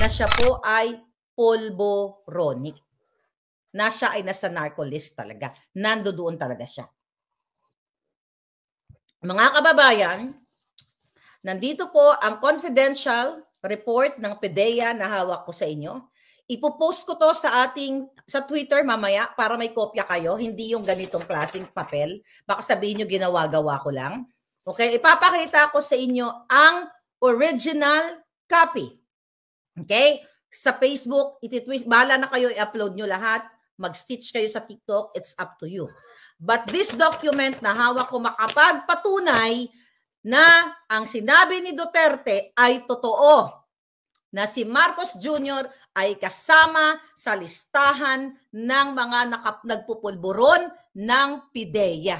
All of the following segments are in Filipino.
na siya po ay pulboronic. Na siya ay nasa narcolist talaga. Nandoon talaga siya. Mga kababayan, nandito po ang confidential report ng PDEA na hawak ko sa inyo. Ipopost ko to sa Twitter mamaya para may kopya kayo, hindi yung ganitong klaseng papel. Baka sabihin nyo ginawa-gawa ko lang. Okay, ipapakita ko sa inyo ang original copy. Okay? Sa Facebook, ititwist, bahala na kayo i-upload nyo lahat. Mag-stitch kayo sa TikTok, it's up to you. But this document na hawak ko makapagpatunay na ang sinabi ni Duterte ay totoo. Na si Marcos Jr. ay kasama sa listahan ng mga nagpupulburon ng PDEA.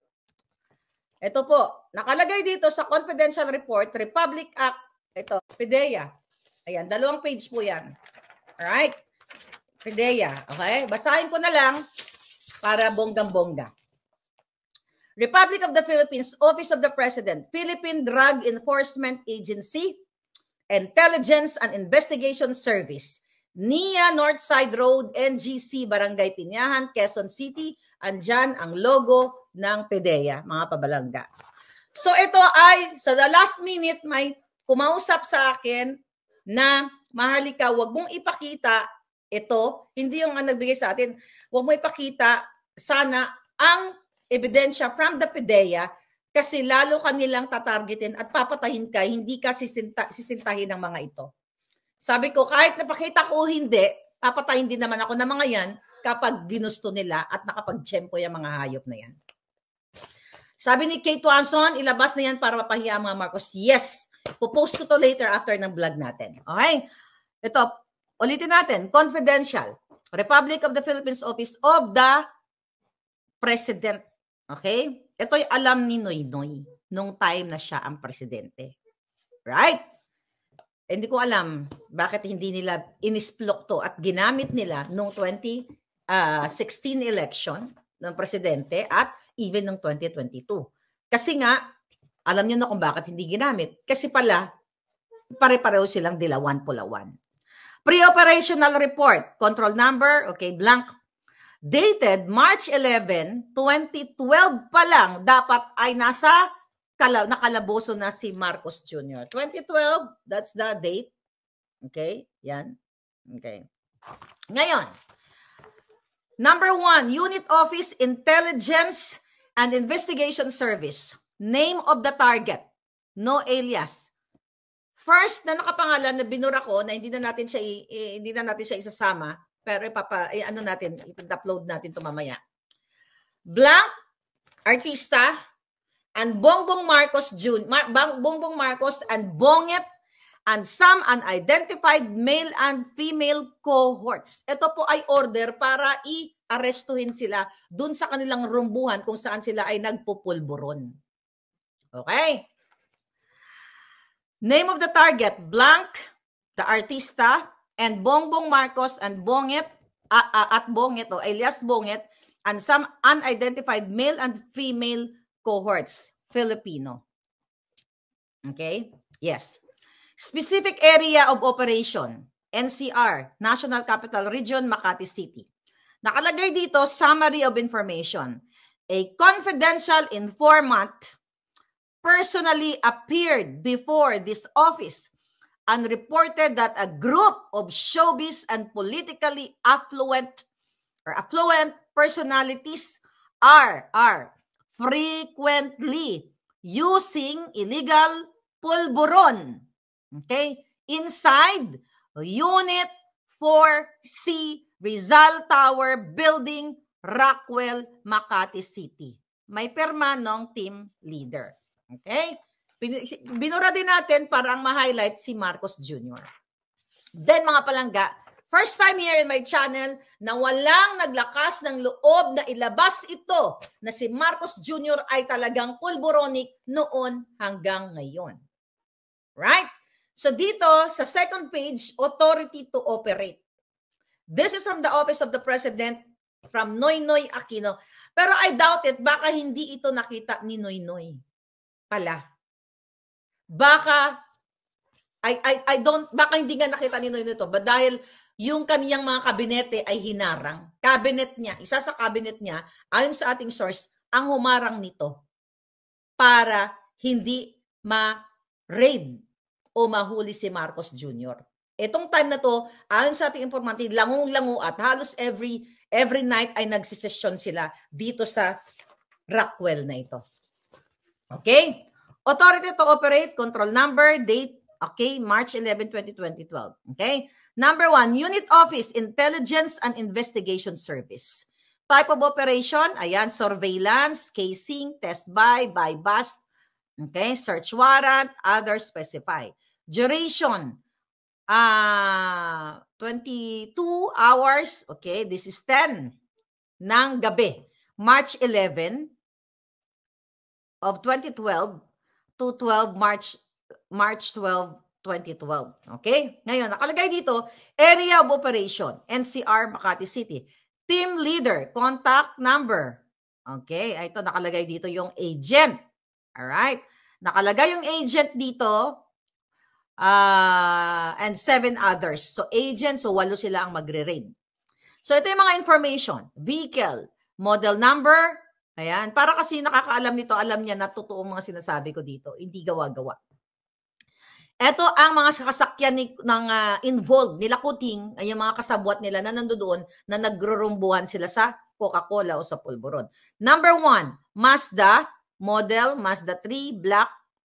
Ito po, nakalagay dito sa confidential report, Republic Act, ito, PDEA. Ayan, 2 page po yan. Alright? PDEA, okay? Basahin ko na lang para bonggang-bongga. Republic of the Philippines, Office of the President, Philippine Drug Enforcement Agency, Intelligence and Investigation Service, NIA Northside Road, NGC, Barangay Pinyahan, Quezon City. Andyan ang logo ng PDEA, mga pabalangga. So ito ay, sa the last minute, may kumausap sa akin na, Maharlika, wag mong ipakita ito, hindi yung nagbigay sa atin, wag mo ipakita sana ang ebidensya from the PDEA kasi lalo kanilang tatargetin at papatahin ka, hindi ka sisintahin ng mga ito. Sabi ko, kahit napakita ko hindi, papatahin din naman ako ng mga yan kapag ginusto nila at nakapag-tsempo yung mga hayop na yan. Sabi ni Kate Watson, ilabas na yan para mapahiya ang mga Marcos. Yes, pupost ko to later after ng vlog natin. Okay? Ito, ulitin natin, confidential. Republic of the Philippines Office of the President. Okay? Ito'y alam ni Noynoy nung time na siya ang presidente. Right? Hindi ko alam bakit hindi nila inisplok to at ginamit nila nung 2016 election ng presidente at even nung 2022. Kasi nga, alam niyo na kung bakit hindi ginamit. Kasi pala, pare-pareho silang dilawan-pulawan. Pre-operational report, control number, okay, blank. Dated March 11, 2012 pa lang, dapat ay nakalaboso na si Marcos Jr. 2012, that's the date. Okay, yan. Okay. Ngayon, number 1, Unit Office Intelligence and Investigation Service. Name of the target, no alias. First na nakapangalan na binura ko na hindi na natin siya isasama, pero i-upload natin to mamaya. Blank, artista, and Bongbong Marcos Bongbong Marcos and Bonget and some unidentified male and female cohorts. Ito po ay order para i-arestuhin sila dun sa kanilang rumbuhan kung saan sila ay nagpupulburon. Okay? Name of the target, blank, the artista, and Bongbong Marcos and Bonget, at Bonget, alias Bonget, and some unidentified male and female cohorts, Filipino. Okay? Yes. Specific area of operation, NCR, National Capital Region, Makati City. Nakalagay dito, summary of information. A confidential informant personally appeared before this office and reported that a group of showbiz and politically affluent personalities are frequently using illegal pulburon, okay, inside Unit 4C Rizal Tower Building, Rockwell, Makati City. May perma ng team leader. Okay? Binura din natin para ang ma-highlight si Marcos Jr. Then mga palangga, first time here in my channel na walang naglakas ng loob na ilabas ito na si Marcos Jr. ay talagang pulburonic noon hanggang ngayon. Right? So dito sa second page, authority to operate. This is from the Office of the President from Noynoy Aquino. Pero I doubt it, baka hindi ito nakita ni Noynoy pala. Baka I don't, baka hindi nga nakita ni Noy nito, but dahil yung kaniyang mga kabinete ay hinarang. Cabinet niya, isa sa cabinet niya, ayon sa ating source, ang humarang nito para hindi ma-raid o mahuli si Marcos Jr. Itong time na to, ayon sa ating informante, langung-langu at halos every night ay nagsisesyon sila dito sa Rockwell na ito. Okay? Authority to operate, control number, date, okay, March 11, 2012. Okay? Number 1, Unit Office, Intelligence and Investigation Service. Type of operation, ayan, surveillance, casing, test buy bust, okay, search warrant, others specify. Duration, 22 hours, okay, this is 10 ng gabi. March 11 of 2012 to 12 March 12, 2012. Okay? Ngayon, nakalagay dito, Area of Operation, NCR, Makati City. Team Leader, Contact Number. Okay? Ito, nakalagay dito yung agent. Alright? Nakalagay yung agent dito and 7 others. So, agent, so 8 sila ang magre-raid. So, ito yung mga information. Vehicle, model number. Ayan. Para kasi nakakaalam nito, alam niya na totoo mga sinasabi ko dito. Hindi gawa-gawa. Ito ang mga kasakyan ng involved nila Kuting, ay yung mga kasabwat nila na nandoon na nagrurumbuhan sila sa Coca-Cola o sa pulburon. Number 1, Mazda, model, Mazda 3, black,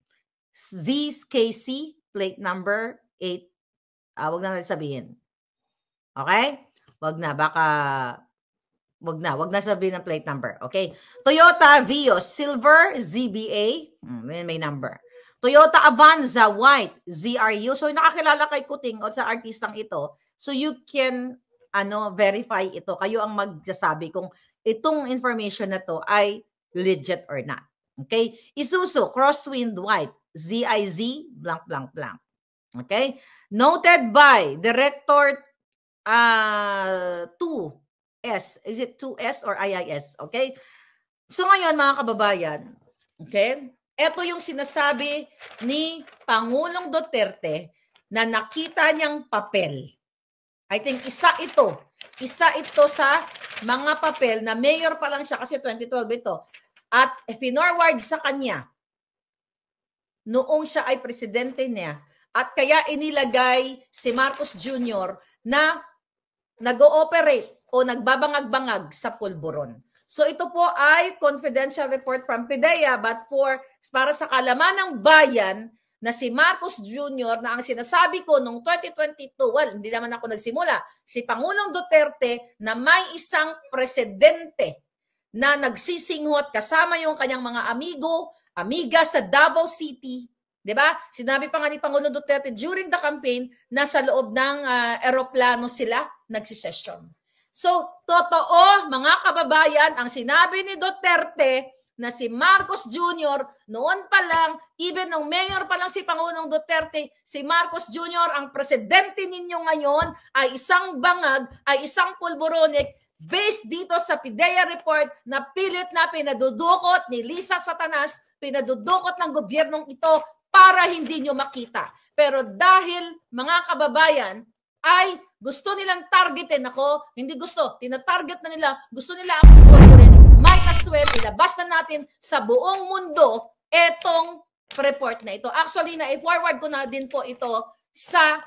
ZKC, plate number 8. Wag na natin sabihin. Okay? Wag na, baka... Wag na sabihin ng plate number. Okay? Toyota Vios, silver, ZBA, may number. Toyota Avanza, white, ZRU. So, nakakilala kay Kuting o sa artistang ito. So, you can verify ito. Kayo ang magsasabi kung itong information na to ay legit or not. Okay? Isuzu, crosswind, white, ZIZ, blank, blank, blank. Okay? Noted by Director 2S. Is it 2S or IIS? Okay? So, ngayon, mga kababayan, okay? Ito yung sinasabi ni Pangulong Duterte na nakita niyang papel. I think isa ito sa mga papel na mayor pa lang siya kasi 2012 ito. At finorward sa kanya noong siya ay presidente niya. At kaya inilagay si Marcos Jr. na nag-ooperate o nagbabangag-bangag sa pulburon. So ito po ay confidential report from PIDEA but para sa kalaman ng bayan na si Marcos Jr. na ang sinasabi ko noong 2022, well, hindi naman ako nagsimula, si Pangulong Duterte na may isang presidente na nagsisinghot kasama yung kanyang mga amiga sa Davao City. Diba? Sinabi pa nga ni Pangulong Duterte during the campaign na sa loob ng eroplano sila nagsisesyon. So, totoo, mga kababayan, ang sinabi ni Duterte na si Marcos Jr. noon pa lang, even nung mayor pa lang si Pangulong Duterte, si Marcos Jr. ang presidente ninyo ngayon ay isang bangag, ay isang pulburonik based dito sa PIDEA report na pilit na pinadudukot ni Lisa Satanas, pinadudukot ng gobyernong ito para hindi nyo makita. Pero dahil, mga kababayan, ay gusto nilang targetin ako, hindi gusto, tinatarget na nila, gusto nila ako torturin, might as well, ilabas na natin sa buong mundo etong report na ito. Actually, na-forward ko na din po ito sa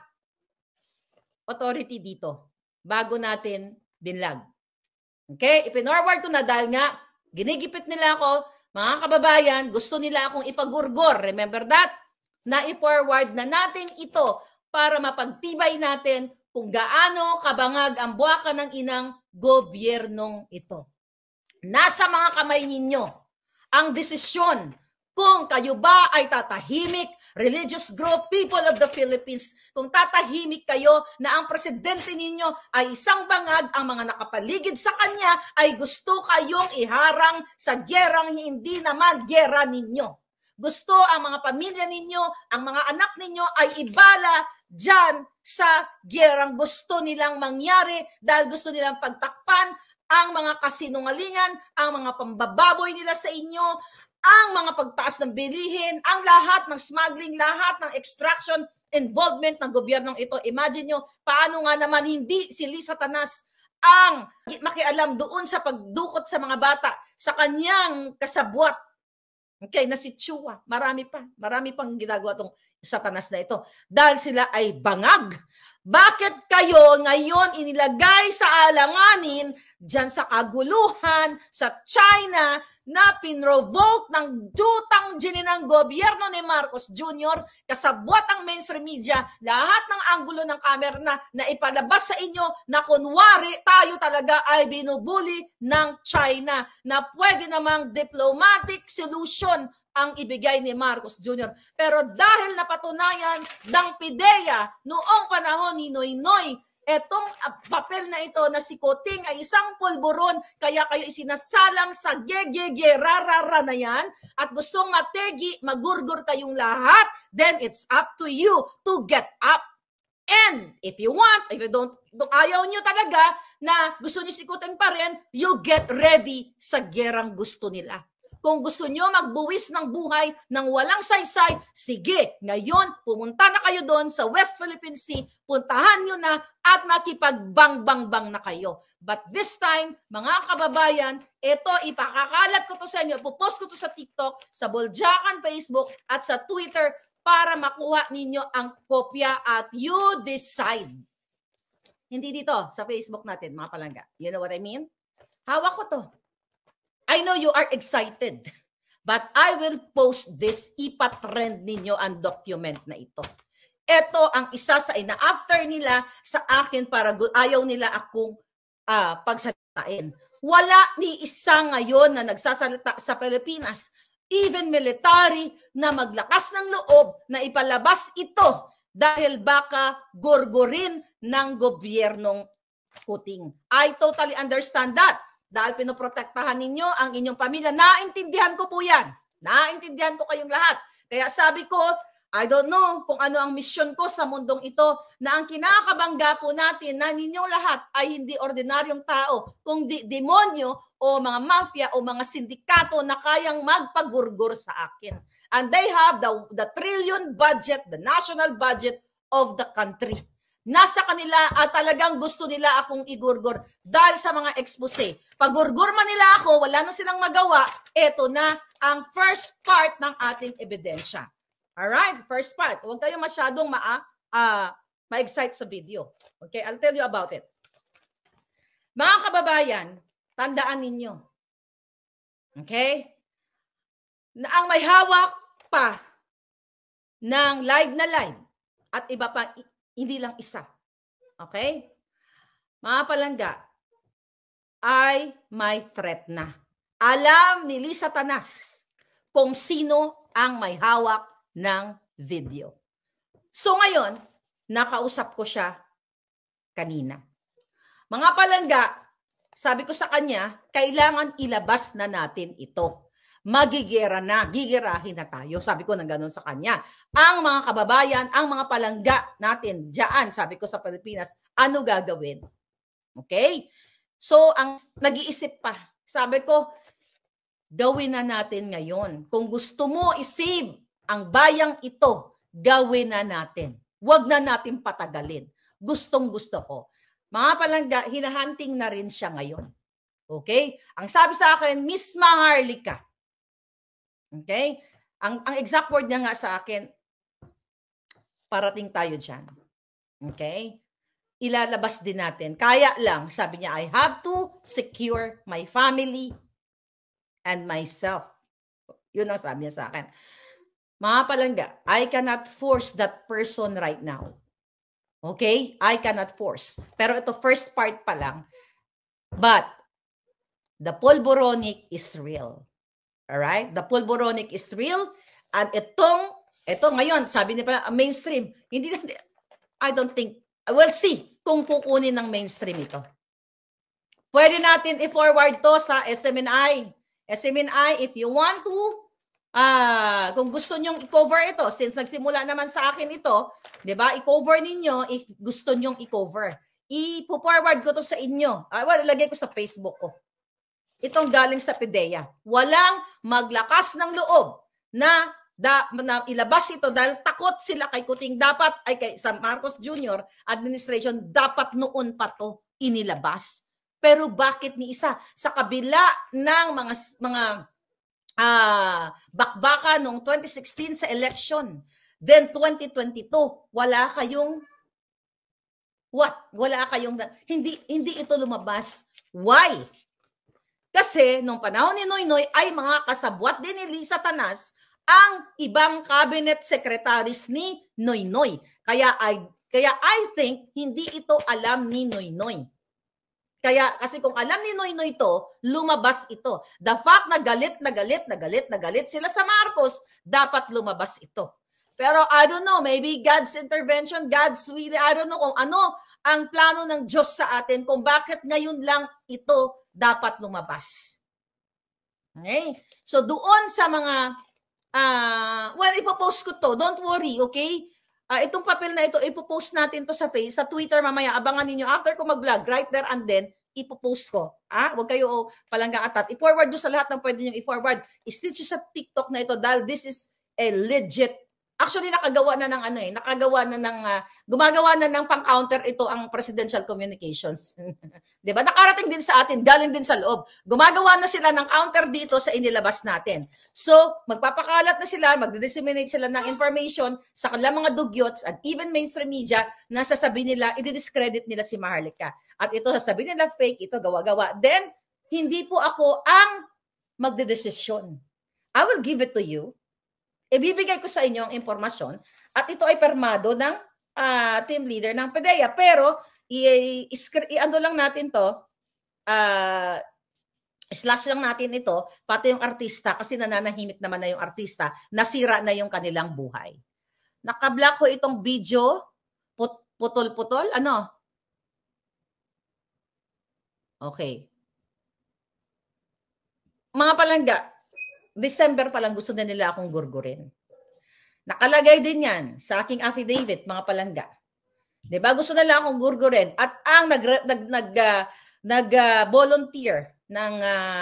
authority dito, bago natin binlag. Okay? Ipinorward ko na dahil nga, ginigipit nila ako, mga kababayan, gusto nila akong ipagurgor. Remember that? Na-forward na natin ito para mapagtibay natin kung gaano kabangag ang buwaka ng inang gobyernong ito. Nasa mga kamay ninyo ang desisyon kung kayo ba ay tatahimik, religious group, people of the Philippines, kung tatahimik kayo na ang presidente ninyo ay isang bangag, ang mga nakapaligid sa kanya ay gusto kayong iharang sa gyerang hindi naman gyera ninyo. Gusto ang mga pamilya ninyo, ang mga anak ninyo ay ibala dyan sa gyerang gusto nilang mangyari dahil gusto nilang pagtakpan ang mga kasinungalingan, ang mga pambababoy nila sa inyo, ang mga pagtaas ng bilihin, ang lahat ng smuggling, lahat ng extraction, involvement ng gobyernong ito. Imagine nyo, paano nga naman hindi si Lisa Tanas ang makialam doon sa pagdukot sa mga bata, sa kanyang kasabwat. Okay, na si Chua. Marami pang ginagawa tong Satanas na ito. Dahil sila ay bangag. Bakit kayo ngayon inilagay sa alanganin dyan sa kaguluhan, sa China, na pinrovoke ng dutang ng gobyerno ni Marcos Jr., kasabwat ang mainstream media, lahat ng anggulo ng camera na ipalabas sa inyo na kunwari tayo talaga ay binubuli ng China, na pwede namang diplomatic solution ang ibigay ni Marcos Jr. Pero dahil napatunayan ng PIDEA noong panahon ni Noynoy, etong papel na ito na si Kuting ay isang pulburon, kaya kayo isinasalang sa rarara na yan, at gustong mategi, magurgur kayong lahat, then it's up to you to get up. And if you want, if you don't ayaw nyo talaga na gusto nyo si Kuting pa rin, you get ready sa gerang gusto nila. Kung gusto nyo magbuwis ng buhay ng walang saysay, sige, ngayon pumunta na kayo doon sa West Philippine Sea, puntahan nyo na at makipagbang-bang-bang na kayo. But this time, mga kababayan, ito ipakakalat ko to sa inyo, ipopost ko to sa TikTok, sa Boljakan Facebook at sa Twitter para makuha ninyo ang kopya at you decide. Hindi dito, sa Facebook natin, mga palangga. You know what I mean? Hawak ko to. I know you are excited, but I will post this, ipatrend ninyo ang document na ito. Ito ang isa sa ina-after nila sa akin para ayaw nila akong pagsalitain. Wala ni isa ngayon na nagsasalita sa Pilipinas, even military, na maglakas ng loob na ipalabas ito dahil baka gurgurin ng gobyernong Kuting. I totally understand that. Dahil pinoprotektahan ninyo ang inyong pamilya. Naintindihan ko po yan. Naintindihan ko kayong lahat. Kaya sabi ko, I don't know kung ano ang misyon ko sa mundong ito, na ang kinakabangga po natin na ninyong lahat ay hindi ordinaryong tao, kundi demonyo o mga mafia o mga sindikato na kayang magpagurgur sa akin. And they have the trillion budget, the national budget of the country. Nasa kanila at talagang gusto nila akong igurgur dahil sa mga expose. Pag-gurgur man nila ako, wala na silang magawa, eto na ang first part ng ating ebidensya. Alright, first part. Huwag kayo masyadong ma-excite sa video. Okay, I'll tell you about it. Mga kababayan, tandaan ninyo. Okay? Na ang may hawak pa ng live na live at iba pa, hindi lang isa. Okay? Mga palangga, ay may threat na. Alam ni Lisa Tanas kung sino ang may hawak ng video. So ngayon, nakausap ko siya kanina. Mga palangga, sabi ko sa kanya, kailangan ilabas na natin ito. Magigera na, gigirahin na tayo. Sabi ko na gano'n sa kanya. Ang mga kababayan, ang mga palangga natin dyan, sabi ko sa Pilipinas, ano gagawin? Okay? So, ang nag-iisip pa, sabi ko, gawin na natin ngayon. Kung gusto mo isave ang bayang ito, gawin na natin. Huwag na natin patagalin. Gustong-gusto ko. Mga palangga, hinahunting na rin siya ngayon. Okay? Ang sabi sa akin, Miss Maharlika. Okay? Ang exact word niya nga sa akin, parating tayo dyan. Okay? Ilalabas din natin. Kaya lang, sabi niya, I have to secure my family and myself. Yun ang sabi niya sa akin. Mga palangga, I cannot force that person right now. Okay? I cannot force. Pero ito, first part pa lang. But, the pulboronic is real. Alright? The pulboronic is real. And ito ngayon, sabi niya pala, mainstream. I don't think, we'll see kung kukunin ng mainstream ito. Pwede natin i-forward to sa SMNI. SMNI, if you want to, kung gusto nyong i-cover ito, since nagsimula naman sa akin ito, di ba, i-cover ninyo, if gusto nyong i-cover. I-forward ko to sa inyo. Ilagay ko sa Facebook ko. Itong galing sa PIDEA. Walang maglakas ng loob na na ilabas ito dahil takot sila kay Kuting. Dapat, ay kay San Marcos Jr. administration, dapat noon pa to inilabas. Pero bakit ni isa? Sa kabila ng mga bakbaka noong 2016 sa election, then 2022, wala kayong hindi ito lumabas. Why? Kasi nung panahon ni Noynoy ay mga kasabwat din ni Lisa Tanas ang ibang cabinet secretaries ni Noynoy. Kaya I think hindi ito alam ni Noynoy. Kasi kung alam ni Noynoy ito, lumabas ito. The fact na galit sila sa Marcos, dapat lumabas ito. Pero I don't know, maybe God's intervention, God's will, I don't know kung ano ang plano ng Diyos sa atin, kung bakit ngayon lang ito dapat lumabas. Okay? So doon sa mga, ipopost ko to, don't worry, okay? Itong papel na ito, ipopost natin to sa Twitter mamaya, abangan ninyo after ko mag-vlog, right there and then, ipopost ko. Huwag kayo palangga atat. I-forward nyo sa lahat ng pwede nyo i-forward. I-stitch sa TikTok na ito dahil this is a legit. Actually, gumagawa na ng pang-counter ito ang Presidential Communications. Diba? Nakarating din sa atin, galing din sa loob. Gumagawa na sila ng counter dito sa inilabas natin. So, magpapakalat na sila, magdi-disseminate sila ng information sa kanilang mga dugyots at even mainstream media na sasabihin nila, i-discredit nila si Maharlika. At ito sasabihin nila fake, ito gawa-gawa. Then, hindi po ako ang magdedesisyon. I will give it to you. Ibibigay ko sa inyo ang impormasyon at ito ay permado ng team leader ng PDEA. Pero, ano lang natin to, slash lang natin ito, pati yung artista, kasi nananahimik naman na yung artista, nasira na yung kanilang buhay. Nakablock ko itong video, putol-putol, ano? Okay. Mga palangga, December pa lang gusto na nila akong gurgurin. Nakalagay din yan sa aking affidavit, mga palangga. Diba? Gusto nila akong gurgurin. At ang nag-volunteer ng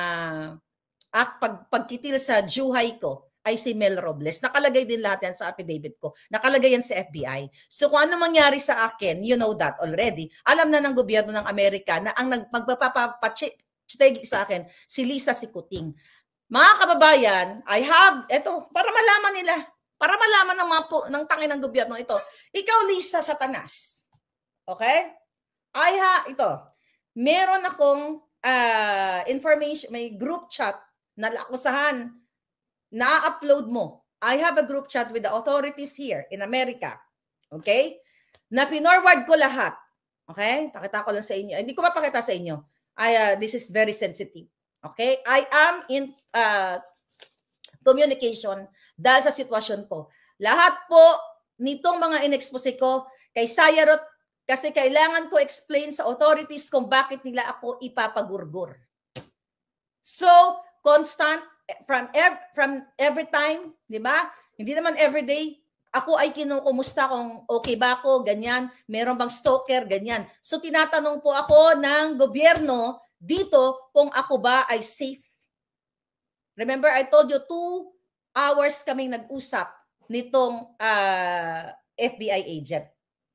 pagkitil sa Juhay ko ay si Mel Robles. Nakalagay din lahat yan sa affidavit ko. Nakalagay yan sa FBI. So kung ano mangyari sa akin, you know that already. Alam na ng gobyerno ng Amerika na ang magpapapachitegi sa akin, si Lisa Sikuting. Mga kababayan, para malaman nila, para malaman ng tangin ng gobyerno ito. Ikaw, Lisa Satanas. Okay? Ito. Meron akong information, may group chat na lakusahan, na-upload mo. I have a group chat with the authorities here in America. Okay? Na pinorward ko lahat. Okay? Pakita ko lang sa inyo. Hindi ko mapakita sa inyo. This is very sensitive. Okay? I am in communication dahil sa sitwasyon ko. Lahat po nitong mga in-expose ko kay Sayarot kasi kailangan ko explain sa authorities kung bakit nila ako ipapagurgur. So, constant from every time, di ba? Hindi naman everyday. Ako ay kinukumusta kung okay ba ako, ganyan. Meron bang stalker, ganyan. So, tinatanong po ako ng gobyerno dito kung ako ba ay safe. Remember, I told you 2 hours kaming nag-usap nitong FBI agent.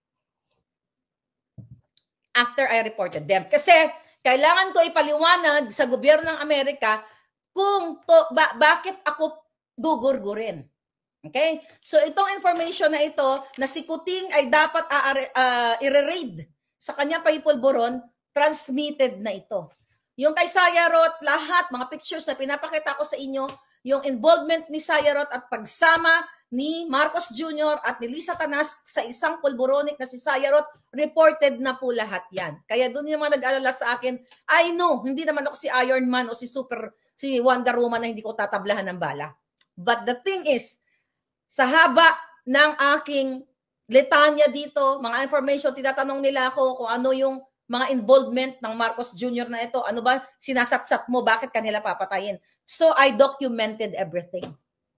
After I reported them. Kasi kailangan ko ipaliwanag sa gobyerno ng Amerika kung bakit ako gugurgurin. Okay? So itong information na ito, na si Kuting ay dapat i-raid sa kanyang paipulburon, transmitted na ito. Yung kay Sayarot, lahat, mga pictures na pinapakita ko sa inyo, yung involvement ni Sayarot at pagsama ni Marcos Jr. at ni Lisa Tanas sa isang pulburonic na si Sayarot, reported na po lahat yan. Kaya doon yung mga nag-alala sa akin, I know, hindi naman ako si Iron Man o si Wonder Woman na hindi ko tatablahan ng bala. But the thing is, sa haba ng aking litanya dito, mga information, tinatanong nila ako kung ano yung mga involvement ng Marcos Jr. na ito. Ano ba sinasatsat mo? Bakit kanila papatayin? So, I documented everything.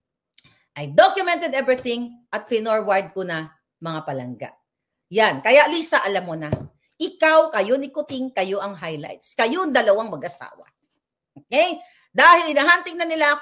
At finorward ko na, mga palangga. Yan. Kaya Lisa, alam mo na. Ikaw, kayo ni Kuting, kayo ang highlights. Kayo ang dalawang mag-asawa. Okay? Dahil inahunting na nila ako,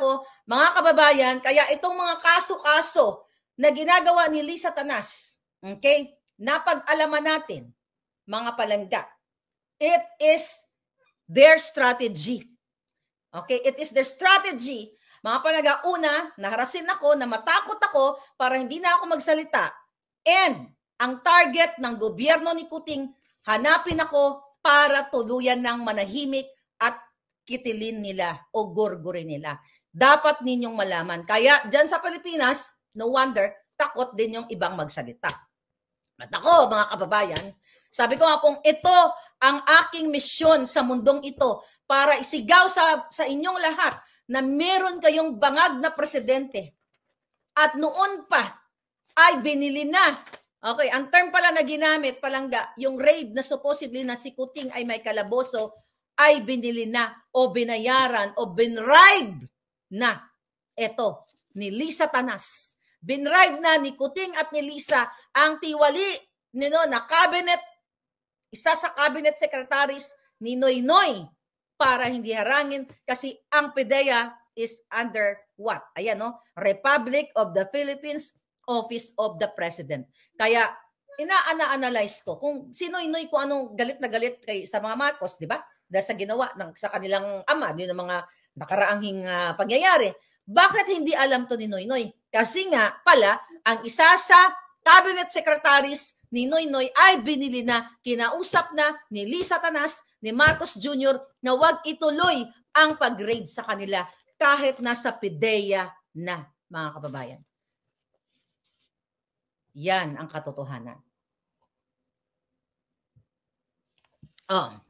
Mga kababayan, kaya itong mga kaso-kaso na ginagawa ni Lisa Tanas, okay, napag-alaman natin, mga palangga, it is their strategy. Okay, it is their strategy. Mga palangga, una, naharasin ako, na matakot ako para hindi na ako magsalita. And ang target ng gobyerno ni Kuting, hanapin ako para tuluyan ng manahimik at kitilin nila o gurgurin nila. Dapat ninyong malaman. Kaya dyan sa Pilipinas, no wonder, takot din yung ibang magsalita. At ako, mga kababayan, sabi ko nga kung ito ang aking misyon sa mundong ito para isigaw sa inyong lahat na meron kayong bangag na presidente at noon pa ay binili na. Okay, ang term pala na ginamit, palangga, yung raid na supposedly na si Kuting ay may kalaboso, ay binili na o binayaran o binribe na ito ni Lisa Tanas. Binribe na ni Kuting at ni Lisa ang tiwali na cabinet, isa sa cabinet secretaries ni Noynoy para hindi harangin kasi ang PDEA is under what? Ayan, no? Republic of the Philippines, Office of the President. Kaya ina-analyze ko kung si Noynoy ko anong galit na galit sa mga Marcos, di ba? Dahil sa ginawa sa kanilang ama, yun ang mga nakaraanghing pangyayari. Bakit hindi alam to ni Noynoy? Kasi nga pala, ang isa sa cabinet secretaries ni Noynoy ay binili na, kinausap na ni Lisa Tanas, ni Marcos Jr. na wag ituloy ang pag-raid sa kanila kahit nasa PDEA na, mga kababayan. Yan ang katotohanan.